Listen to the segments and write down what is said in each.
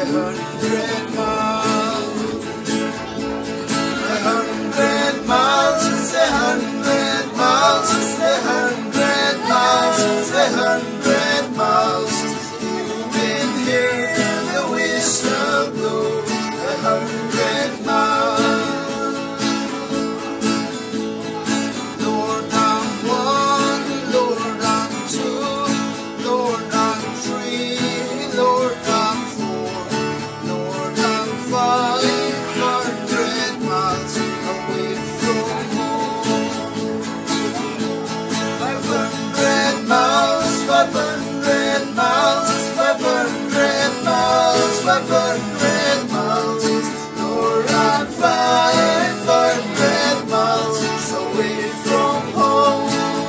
100 miles. 100 miles, it's 100 miles, it's 100 miles, it's 100 miles. You've been hearing the whistle blow. 100 miles. Lord, I'm one, Lord, I'm two, Lord, I'm three, Lord, I'm four, Lord, I'm 500 miles away from home. 500 miles, 500 miles, 500 miles, 500 miles. Lord, I'm 500 miles away from home.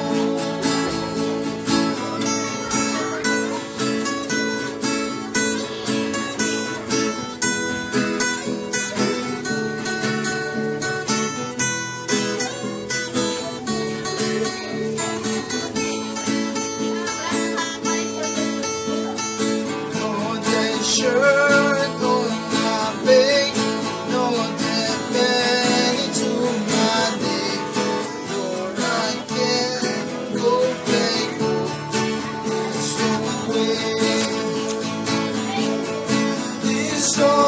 No, they sure don't have big. No, they many to my day. Lord, I can't go back home this way. This